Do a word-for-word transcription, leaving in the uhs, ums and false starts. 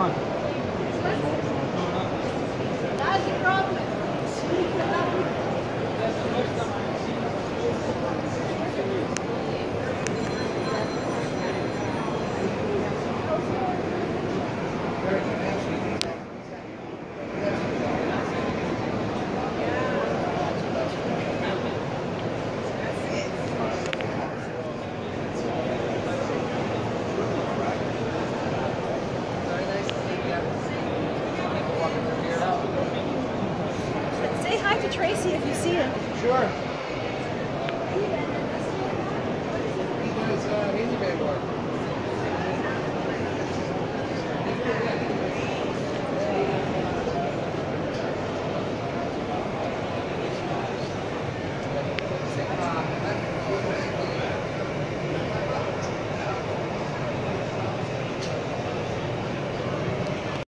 That's the problem. Say hi to Tracy if you see him. Sure.